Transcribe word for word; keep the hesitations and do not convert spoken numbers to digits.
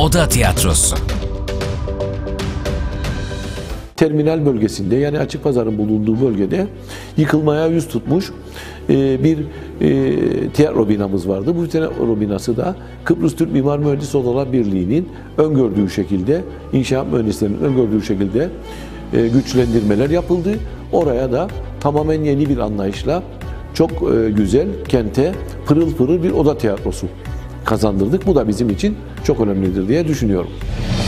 Oda Tiyatrosu. Terminal bölgesinde, yani Açıkpazar'ın bulunduğu bölgede yıkılmaya yüz tutmuş bir tiyatro binamız vardı. Bu tiyatro binası da Kıbrıs Türk Mimar Mühendis Odalar Birliği'nin öngördüğü şekilde, inşaat mühendislerinin öngördüğü şekilde güçlendirmeler yapıldı. Oraya da tamamen yeni bir anlayışla çok güzel, kente pırıl pırıl bir oda tiyatrosu kazandırdık. Bu da bizim için çok önemlidir diye düşünüyorum.